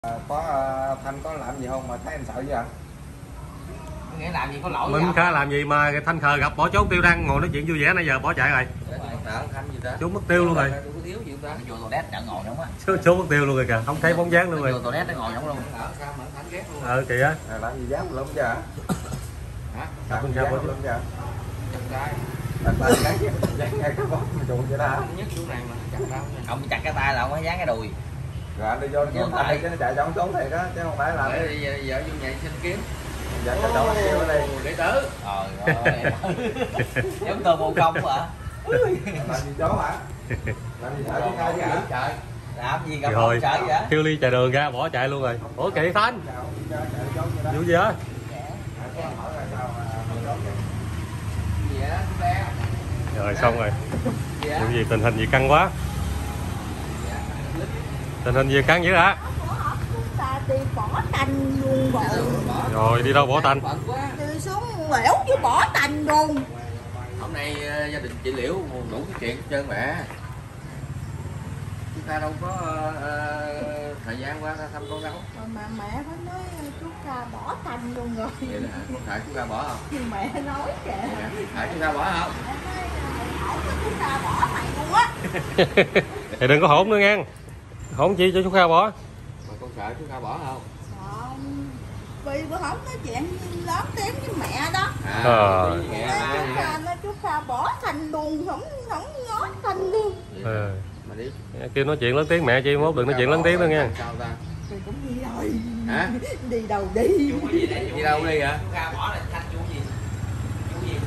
Thanh có làm gì không mà thấy anh sợ vậy? Nghĩa làm gì có lỗi mình khá làm gì mà Thanh khờ gặp bỏ trốn tiêu đang ngồi nói chuyện vui vẻ nãy giờ bỏ chạy rồi. Trốn mất tiêu luôn rồi. Vô toilet chợ ngồi không á. Trốn mất tiêu luôn rồi kìa, không thấy bóng dáng luôn rồi. Vô toilet nó ngồi không luôn. Kìa. Làm gì dám lắm chứ hả? Làm gì dám lắm chứ? Đặt tay dán ngay cái bóp mà chuột vậy đó hả? Nhất chỗ này mà chặt đâu. Ông chặt cái tay là ông phải dán cái đùi. Rồi anh đi vô nó tay chứ nó chạy trốn trốn thiệt á chứ không phải là. Để vợ vô nhảy xin kiếm. Dẫn cái chỗ kêu ở đây Đệ tử. Giống tờ bộ công hả? làm gì chó hả? Làm gì sợ chứ ai chứ hả? Trời. Làm gì gặp Rồi, sợ vậy? kêu Ly chạy đường ra bỏ chạy luôn rồi. Ủa kìa Thanh. Vụ gì á? Rồi xong rồi. Vụ gì tình hình gì căng quá. Tình hình gì căng dữ hả? Đi bỏ tành luôn rồi. Rồi đi đâu bỏ tành? Đi xuống lẻo chứ bỏ tành luôn. Hôm nay gia đình chị Liễu đủ cái chuyện hết trơn mẹ. Chúng ta đâu có thời gian qua thăm con đâu. Mà mẹ phải nói chú Ca bỏ tành luôn rồi. Vậy là có phải chú Ca bỏ không? Mẹ nói kìa. Phải chú Ca bỏ không? Chú Ca bỏ mày luôn á. Thì đừng có hỗn nữa nghe. Hỗn chi cho chú Kha bỏ. Mà con sợ chú Ca bỏ không? Sợ. Vì bữa hổng nói chuyện lớn tiếng với mẹ đó. Chú Ca nói chú Ca bỏ tành luôn, không nói tành luôn. Mà đi. Kêu nói chuyện lớn tiếng mẹ chi mốt đừng nói chuyện lớn tiếng nữa nha. Sao ta? Thì cũng đi rồi. Hả? Đi đâu đi. Đi đâu đi hả? Chú Ca bỏ là Thanh chú gì? Chú gì?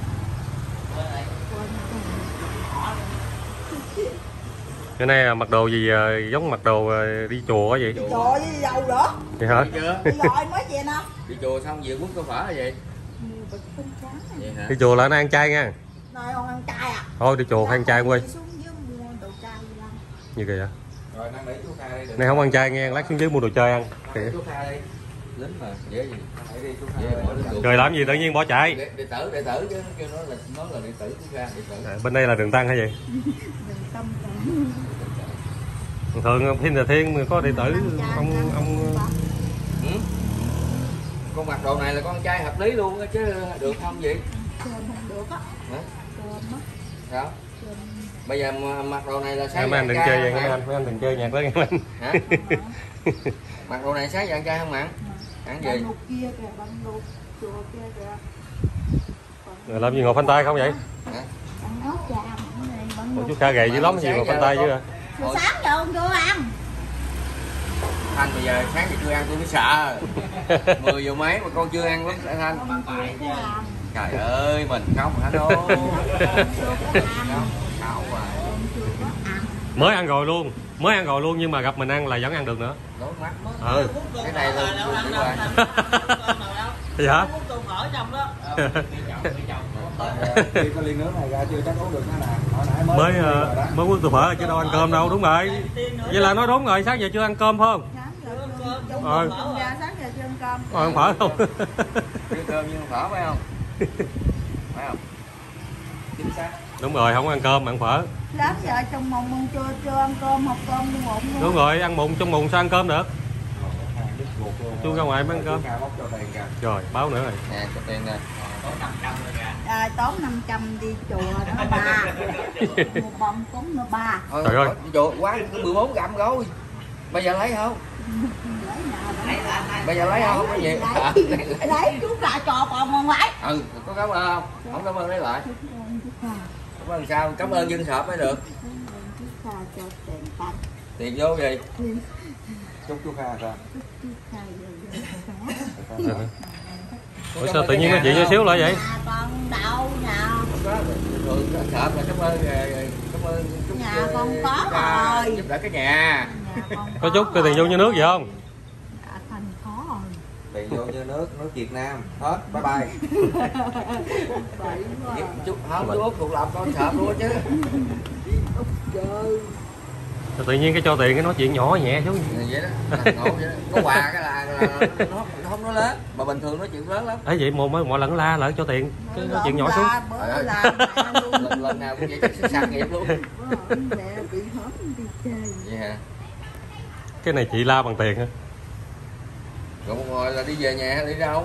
Cái này là mặc đồ gì giống mặc đồ đi chùa vậy? Trời đi đâu đó. Vậy hả? Đi rồi mới về nè. Đi chùa xong về quất có phở là gì? Vậy hả? Đi chùa là nó ăn chay nha. Nơi con ăn chay à? Thôi đi chùa hay ăn chay quê. Xuống dưới mua đồ chay lắm. Như kìa. Rồi năn nỉ chú Kha đi. Này không ăn chay nghe, lát xuống dưới mua đồ chơi ăn. Kìa. Chú Kha đi. Lính mà dễ gì? Hãy đi chú Kha. Rồi làm gì tự nhiên bỏ chạy? Đệ tử chứ kêu nó là đệ tử chú Kha, đệ tử. Bên đây là đường tăng hay gì? Đừng tâm Thường Thiên Là Thiên có đệ tử ông Con mặc đồ này là con trai hợp lý luôn á chứ được không vậy? Cơm không được á. Hả? Cơm á. Sao? Bây giờ mặc đồ này là sáng mấy anh đừng chơi vậy nghe anh, mấy anh đừng chơi nhạc đó nghe anh. Hả? Mặc đồ này sáng ăn chay không ăn? Ăn gì? Bằng kia kìa, bằng đồ chùa kia kìa. Rồi làm gì ngồi phanh tay không vậy? Hả? Bằng áo tràm này, bằng Ủa, chú Kha gầy dữ lắm gì ngồi phanh tay chứ. Hồi sáng giờ ông chưa ăn. Thanh bây giờ sáng giờ chưa ăn tôi mới sợ. 10 giờ mấy mà con chưa ăn lắm Thanh. Trời ơi mình không hả đâu. Mới ăn rồi luôn nhưng mà gặp mình ăn là vẫn ăn được nữa. Đối mắt. Cái này là Gì hả? Đi có ly nước này ra chưa chắc uống được nữa nè. Hồi nãy mới quất từ phở chứ đâu ăn cơm đâu, đúng rồi. Vậy là nói đúng rồi, sáng giờ chưa ăn cơm phải không? Sáng giờ chưa ăn cơm. Ăn phở không? Chưa cơm nhưng phở phải không? Phải không? Chính xác. Đúng rồi, không ăn cơm ăn phở. Lát giờ trong mùng chưa ăn cơm, học cơm đi muộn luôn. Đúng rồi, ăn mùng trong mùng sao ăn cơm được? Chú ra ngoài mới ăn cơm. Rồi, báo nữa rồi. Nè, cho tiền nè. Tốn 500 đi chùa nó 3. Một bông cúng nó 3. Trời ơi. Chùa quá 14 gram rồi. Bây giờ lấy không? Bây giờ lấy không? Có gì? Lấy chú Ca cho con không lấy. Ừ, có cảm ơn không? Không cảm ơn lấy lại. Cảm ơn sao? Cảm ơn dân sợp mới được. Chú Ca cho tiền tặng. Tiền vô gì? Chúc chú Kha sao? Ủa sao tự nhiên nói chuyện cho xíu lại vậy? Con đâu nào? Thường sợp là cảm ơn Nhà con có rồi. Giúp đỡ cái nhà. Có chút cái tiền vô như nước vậy không? Dạ thành có rồi. Tiền vô như nước Việt Nam hết, bye bye. Chút không chú Út thuộc lòng con sợp luôn chứ. Tự nhiên cái cho tiền cái nói chuyện nhỏ nhẹ chứ. Vậy đó, ngộ vậy đó. Có quà cái là nó không nói lớn, mà bình thường nói chuyện lớn lắm. Ấy vậy mỗi lần la lại cho tiền, cái nói chuyện nhỏ xuống. Lần nào cũng vậy chắc sạc nghiệp luôn. Mẹ bị hóm đi chơi. Vậy hả? Cái này chị la bằng tiền hả? Rồi một hồi là đi về nhà hay đi đâu?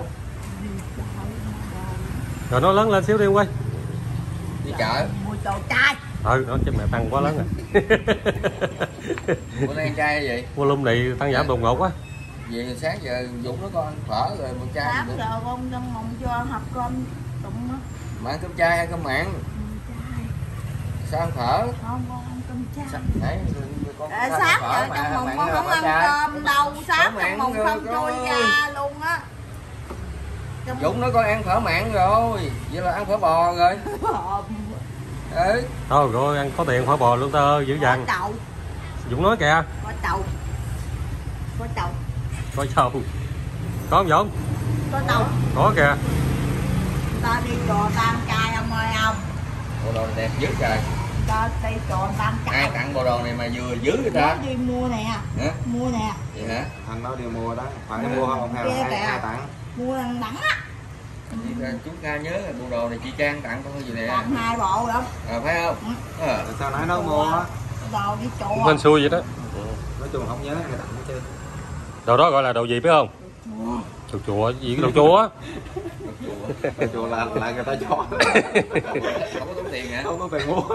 Rồi nó lớn lên xíu đi quay. Đi chợ. Mua đồ trai. Nó chứ mẹ tăng quá lớn rồi. Bữa nay ăn chay hay gì? Mua lum này tăng giảm đột ngột quá. Về sáng giờ Dũng nó có ăn phở rồi một chai. 8 giờ con trong mộng cho học cơm tụng á. Mà ăn cơm chay hay cơm mặn? Sao ăn phở? Không, con ăn cơm chay. Đấy, con Sáng giờ trong mộng con không ăn cơm đâu, sáng trong mộng không trôi ra luôn á. Dũng nó có ăn phở mặn rồi, vậy là ăn phở bò rồi. Ừ. Thôi rồi ăn có tiền phở bò luôn ta ơi, dữ dằn. Dũng nói kìa. Có trầu. Có trầu. Có trầu. Có không Dũng? Có trầu. Có kìa. Ta đi chùa ta ăn chay ông ơi ông. Bộ đồ này đẹp dữ trời. Ta đi chùa ta ăn chay. Ai tặng bộ đồ này mà vừa dữ người ta? Nói đi mua nè. Hả? Mua nè. Vậy hả? Anh nói đi mua đó, phải mua không hay ai tặng? Mua ăn đắng á. Chúng ta nhớ là bộ đồ này chị Trang tặng con gì nè. Tặng 2 bộ lắm. Phải không? Sao nãy nó mua á? Đồ đi chùa. Cũng hên xui vậy đó. Nói chung không nhớ người tặng chứ. Đồ đó gọi là đồ gì biết không? Đồ chùa gì cái đồ chùa? Chùa là người ta cho. Không có tốn tiền hả? Không có tiền mua.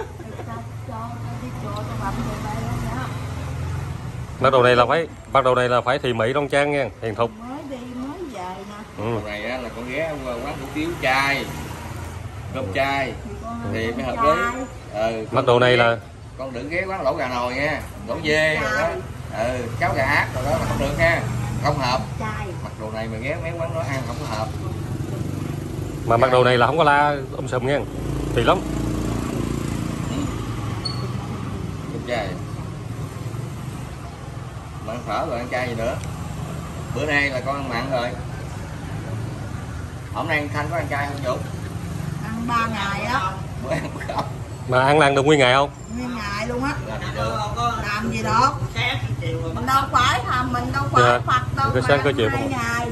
Bắt đầu này là phải thì mỹ Đông Trang nha, hiền thục. Mới đi mới về nè. Đồ này á, là con ghé quán hủ tiếu chay, cơm chay thì mới hợp lý. Mặc đồ này là con đừng ghé quán lẩu gà nồi nha, lẩu dê rồi đó, cháo gà ác rồi đó là không được nha, không hợp. Mặc đồ này mà ghé mấy quán đó ăn không có hợp. mà mặc đồ này là không có la sùm nha, thì lắm. Cơm chay. Mà ăn phở rồi ăn chay gì nữa? Bữa nay là con ăn mặn rồi. Hôm nay Thanh có ăn chay không Dũng? Ăn 3 ngày á. Bữa ăn không? Mà ăn được nguyên ngày không? Nguyên ngày luôn á. Làm gì đó? được? Mình đâu phải thầm, mình đâu phải Phật đâu mà sáng có chiều 2 ngày.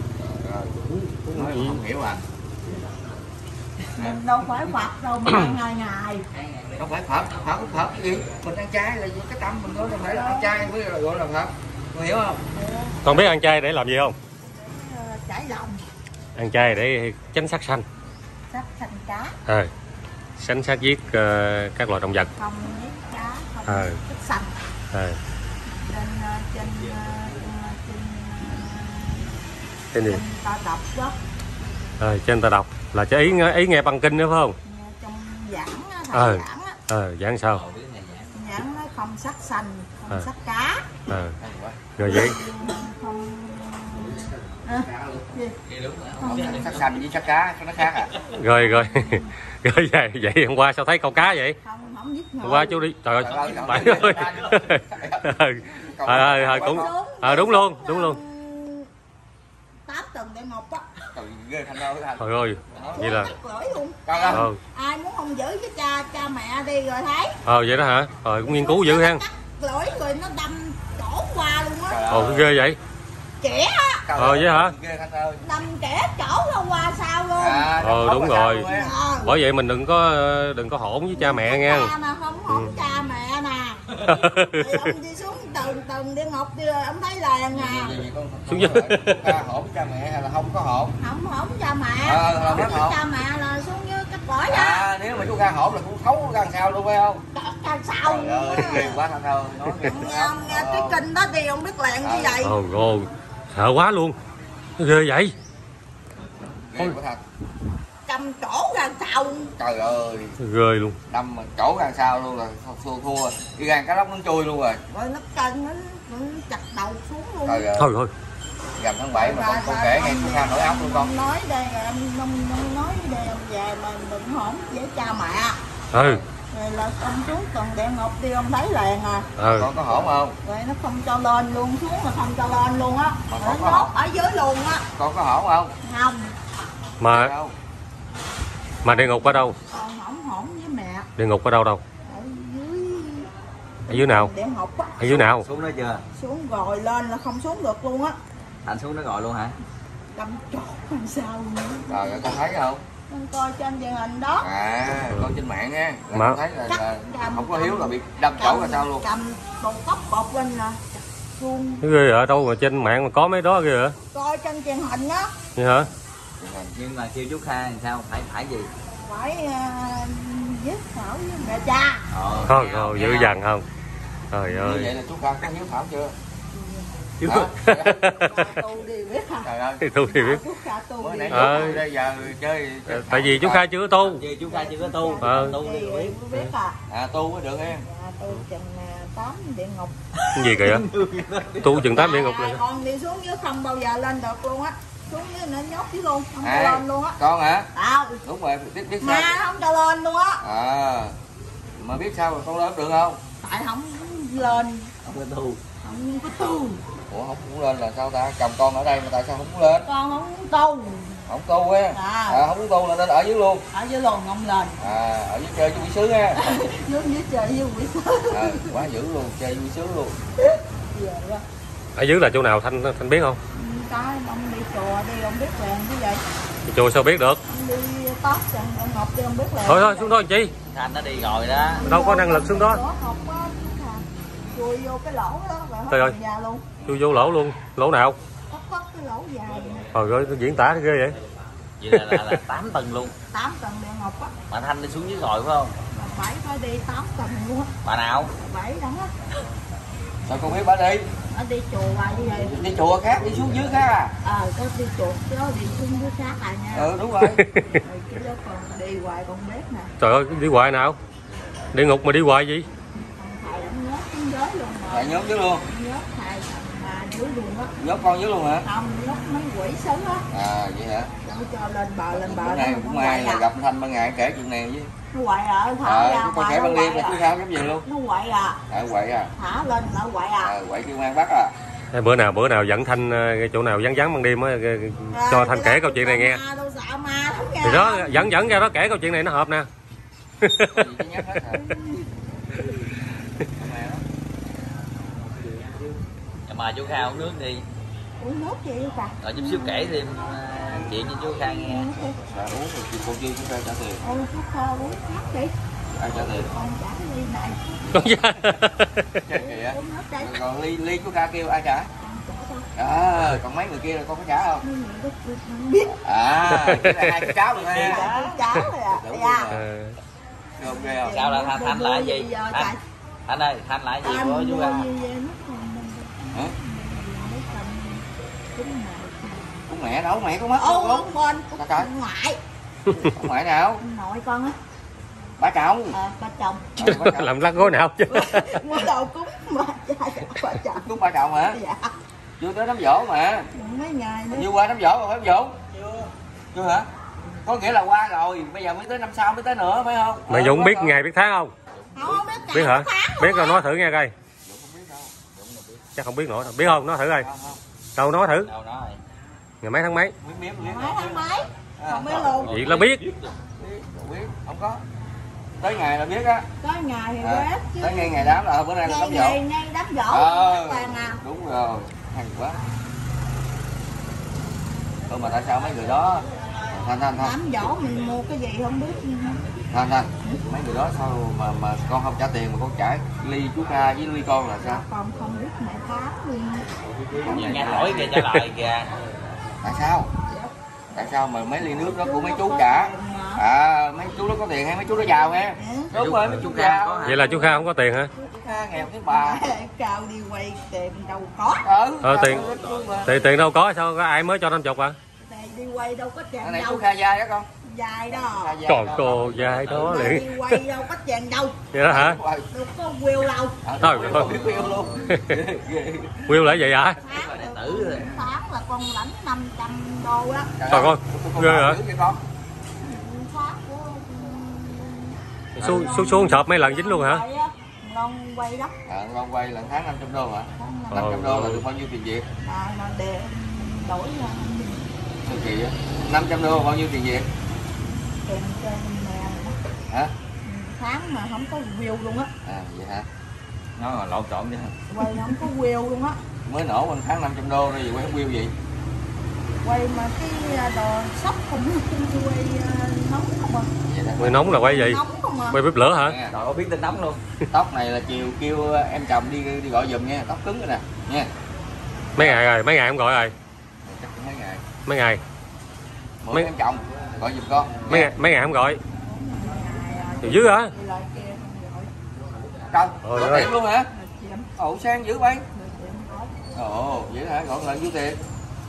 Không hiểu à? Mình đâu phải Phật đâu mà ăn 2 ngày. Không phải Phật cái gì? Mình ăn chay là cái tâm mình thôi, không phải là ăn chay mới gọi là Phật. Con hiểu không? Con biết ăn chay để làm gì không? Chảy lòng. Ăn chay để tránh sát sanh. Sát sanh cá. Tránh sát giết các loài động vật. Không giết cá, không giết sanh. Trên gì? Ta đọc đó. Trên ta đọc là cái ý nghe bằng kinh nữa phải không? Trong giảng thầy giảng á. Giảng sao? Giảng nói không sát sanh, không sát cá. Rồi vậy? Sát sanh với sát cá nó khác à? Rồi vậy hôm qua sao thấy câu cá vậy? Không giết người. Hôm qua chú đi. Trời ơi. Bạn ơi. Cũng đúng luôn. 8 tuần để ngọc á. Trời ơi. Vậy là ai muốn không giữ với cha mẹ đi rồi thấy. Vậy đó hả? Cũng nghiên cứu dữ ha. Lưỡi rồi nó đâm chỗ qua luôn á. Ghê vậy. Trẻ á. Vậy hả? Đâm trẻ chỗ nó qua sao luôn. Đúng rồi. Bởi vậy mình đừng có hỗn với cha mẹ nha. Không hỗn cha mẹ nè. Thì ông đi xuống từng đi ngọc đi rồi ông thấy làng à. Xuống dưới. Hỗn cha mẹ hay là không có hỗn? Không hỗn cha mẹ. Hỗn với cha mẹ là xuống dưới cách cõi đó. Nếu mà chú ra hỗn là cũng khấu ra sao luôn phải không? Ra sao luôn á. Ghê quá Thanh ơi. Ông nghe cái kinh đó thì ông biết làng như vậy. Sợ quá luôn. Ghê vậy. Ghê quá thật. Cầm chỗ ra sao. Trời ơi. Ghê luôn. Đâm mà chỗ ra sao luôn là thua. Đi gan cá lóc nó trôi luôn rồi. Rồi nó cân nó chặt đầu xuống luôn. Thôi. Gần tháng 7 mà con kể ngay sao nổi óc luôn con. Nói đây rồi em nói đây ông về mà đừng hổn với cha mẹ. Rồi là ông xuống tuần địa ngục đi ông thấy làng à. Con có hổn không? Rồi nó không cho lên luôn, xuống mà không cho lên luôn á. Nó nhốt ở dưới luôn á. Con có hổn không? Không. Mà địa ngục ở đâu? Con hổn với mẹ. Địa ngục ở đâu? Ở dưới nào? Địa ngục á. Ở dưới nào? Xuống đó chưa? Xuống rồi lên là không xuống được luôn á. Anh xuống nó gọi luôn hả? Cầm chỗ làm sao nữa. Rồi con thấy không? Con coi trên truyền hình đó. Coi trên mạng nha. Mà thấy là không có hiếu là bị đâm chỗ là sao luôn. Cầm bột tóc bột lên nè. Chuông. Cái ghê ở đâu mà trên mạng mà có mấy đó ghê hả? Coi trên truyền hình á. Vậy hả? Nhưng mà kêu chú Kha làm sao phải gì? Phải viết thảo với mẹ cha. Thôi dữ dằn không? Trời Như ơi. vậy là chú Kha có hiếu thảo chưa? Tu đi biết hả? Trời ơi. Tu thì biết. Chú Kha tu Bữa đi. nãy bây giờ chơi. Tại vì chú Kha chưa có tu. Chứ chú Kha chưa có tu. Tu Thì thì biết. biết à. Tu mới được em. Tu chừng 8 địa ngục. Cái gì kìa? Tu chừng 8 địa ngục này. Con đi xuống dưới không bao giờ lên được luôn á. Xuống dưới nó nhốt dưới luôn, không cho À, lên luôn á. con hả? Tao. Đúng rồi, biết Mà sao? không cho lên luôn á. À, mà biết sao mà con lên được không? Tại không lên, Không có tu. không có tu. Ủa không muốn lên là sao ta? Chồng con ở đây mà tại sao không muốn lên? Con không tu. Không tu á. Không muốn tu là nên ở dưới luôn. Ở dưới luôn không lên. Ở dưới chơi vui sướng ha. Dưới chơi với quỷ sứ. Quá dữ luôn, chơi vui sướng luôn. Ở dưới là chỗ nào Thanh biết không? Cái ông đi chùa đi, ông biết liền cái vậy. Đi chùa sao biết được? Ông đi tót chân ông Ngọc đi, ông biết liền. Thôi xuống đó chị. Thanh nó đi rồi đó. Đâu có năng lực xuống đó. Học á, chui vô cái lỗ đó rồi Trời ơi. hết già luôn. Chui vô lỗ luôn. Lỗ nào? Có cái lỗ dài. Trời ơi, diễn tả ghê vậy. Vậy là 8 tầng luôn. 8 tầng địa ngục á. Mà Thanh đi xuống dưới rồi phải không? 7 phải đi 8 tầng luôn á. Bà nào? 7 đó á. Sao con biết bà đi? Nó đi chùa hoài như vậy. Đi chùa khác, đi xuống dưới khác à? Có đi chùa chứ đi xuống dưới khác à nha. Đúng rồi. Chứ đó còn đi hoài con biết nè. Trời ơi, đi hoài nào? Địa ngục mà đi hoài gì? Còn thầy cũng nhớ xuống giới luôn mà. Thầy nhốt dưới luôn. Nhớ thầy mà dưới luôn á. Nhốt con dưới luôn hả? Không, nhốt mấy quỷ sứ á. Vậy hả? Đâu cho lên bờ Bữa nay cũng may là gặp Thanh ban ngày kể chuyện này chứ. nó quậy à, thả ra Con ngoài kể nó ban đêm quậy là chú à. sao giống gì luôn. Nó quậy à, Quậy à. thả lên nó quậy à. Quậy kêu mang bắt à. Bữa nào dẫn Thanh chỗ nào vắng vắng ban đêm á cho Thanh kể câu chuyện này nghe. Đâu sợ ma lắm nha. Thì đó dẫn ra đó kể câu chuyện này nó hợp nè. Mà chú Kha uống nước đi. Uống nước gì vậy? Rồi chút xíu kể thêm chuyện cho chú Kha nghe. Uống thì cô Duy chúng ta trả tiền. Chú Kha uống khác đi. Ai trả tiền? Con trả ly này. Con da. Kìa. Uống nước đây. Còn ly chú Kha kêu ai trả? Còn mấy người kia là con có trả không? Biết. Cái này hai cái cháu rồi ha. Cháu rồi à. Đúng Dạ. rồi. Không ghê không? Sao là Thanh là cái gì? Thanh ơi, Thanh là cái gì của chú Kha? Hả? Cũng mẹ đâu, mẹ có mất Ô, không? ông bên Con ngoại. Ông ngoại nào? Nội con á. Ba chồng. Ba chồng. Làm lắc gối nào chứ. Mới đầu cúng ba ba chồng. Cúng ba chồng hả? Dạ. Chưa tới đám giỗ mà. Mấy ngày nữa. Như qua đám giỗ rồi phải không Dũng? Chưa hả? Có nghĩa là qua rồi, bây giờ mới tới năm sau mới tới nữa phải không? Mày Dũng biết ngày biết tháng không? Không Biết hả? Biết rồi đó. nói thử nghe coi. Chắc không biết nữa. Biết không? Nói thử coi. Đâu nói thử. Đâu nói. Ngày mấy tháng mấy? Biết. Mấy tháng mấy? Không biết luôn. Vậy là biết. Biết, không có. Tới ngày là biết á. Tới ngày thì biết chứ. Tới ngày đám là bữa nay là đám giỗ. Ngay đám giỗ. Toàn à. Đúng rồi, hay quá. Mà tại sao mấy người đó Thanh Đám giỗ mình mua cái gì không biết. Thanh mấy người đó sao mà con không trả tiền mà con trả ly chú Kha với ly con là sao? Con không biết mẹ tháng luôn. Nghe hỏi kìa trả lời kìa. Tại sao? Tại sao mà mấy ly nước đó của mấy chú trả? Mấy chú đó có tiền hay mấy chú đó giàu nghe? Đúng rồi, mấy chú giàu. Vậy là chú Kha không có tiền hả? Chú Kha nghèo cái bà. Cao đi quay tiền đâu có. Tiền đâu có, sao có ai mới cho 50 à? Đi quay đâu có tiền Cái này đâu. chú Kha dai đó con. Dài đó. Còn cô dài đó Đi liền. quay đâu có tiền đâu. Vậy đó hả? Đâu có Will đâu. Thôi rồi. Will là vậy hả? Tháng là con lãnh 500 đô đó. Trời ơi, ghê hả? Tháng của Xuống sọp mấy lần dính luôn hả? Ngon quay đó. Ngon quay là tháng 500 đô hả? 500 đô là được bao nhiêu tiền Việt? Nó để đổi ra. Sao kỳ á? 500 đô bao nhiêu tiền Việt? Tiền cho mẹ. Hả? Tháng mà không có view luôn á. Vậy hả? Nó là lộn trộn chứ. Quay không có view luôn á. Mới nổ bằng tháng 500 đô rồi, quay không view gì? Quay mà cái đồ sóc không quay nóng không à. Quay nóng là quay gì? Nóng không không à? Quay bếp lửa hả? Trời ơi, biết tin nóng luôn. Tóc này là chiều kêu em chồng đi gọi giùm nha, tóc cứng rồi nè nha. Mấy ngày rồi, mấy ngày không gọi rồi. Chắc cũng mấy ngày. Mấy ngày. Mấy em chồng gọi giùm con. Mấy ngày không gọi. Điều dữ hả? Trời, Ôi gọi ơi. tiền luôn hả? Ồ sang dữ vậy. Ồ, dữ hả? Gọi lần nhiêu tiền?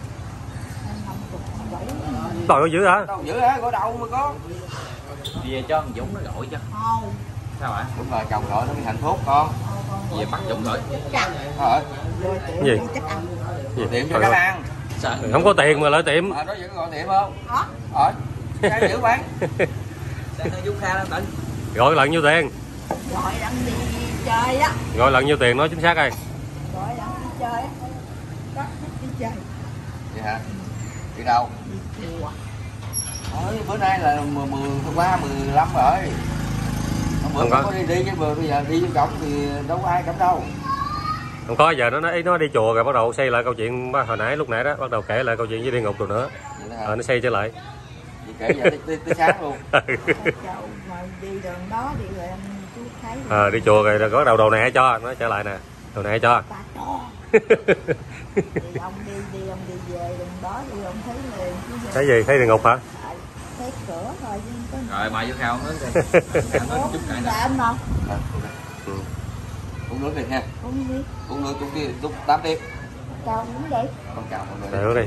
Trời ơi dữ hả? Đâu dữ hả? Gọi đâu mà có. Về cho thằng Dũng nó gọi chứ. Sao hả? Đúng rồi, chồng gọi nó mới hạnh phúc con. Về bắt Dũng gọi. Thôi, Gì? Gì? tiệm cho cái ăn. Sợ. Không có tiền mà lại tiệm. Mà đó vẫn gọi tiệm không? Hả? Rồi, sang dữ vậy. Sao nó Dũng Kha lắm tỉnh. Gọi lần nhiêu tiền? Gọi đặng đi chơi á. Gọi lần nhiêu tiền nói chính xác coi. Gọi đặng đi chơi á. Đó, đi chơi. Vậy hả? Đi đâu? Đi chùa. Thôi, bữa nay là qua 15 rồi. Hôm bữa có đi chứ bây giờ đi với cổng thì đâu có ai cấm đâu. Không có, giờ nó đi chùa rồi bắt đầu xây lại câu chuyện hồi nãy lúc nãy đó, bắt đầu kể lại câu chuyện với Địa Ngục rồi nữa. Nó xây trở lại. Vậy kể giờ tới sáng luôn. Chào mà đi đường đó đi rồi anh chú thấy. Đi chùa rồi có đầu này hãy cho, nó trở lại nè. Đầu này hãy cho. Ta cho. Thì ông đi về đường đó thì ông thấy liền. Thấy gì? Thấy Địa Ngục hả? Thấy cửa thôi chứ có. Rồi mời vô khao nữa kìa. Nó chút cãi Là anh không? Uống nước đi ha. Uống đi. Uống nước chút kia, chút 8 tiếp. Chào uống đi. Con chào mọi người. Được đi.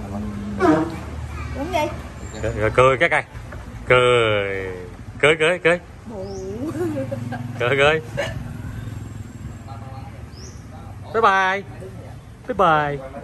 Uống đi. Rồi cười cái coi. Cười. Cười. Bù. Cười. Bye bye.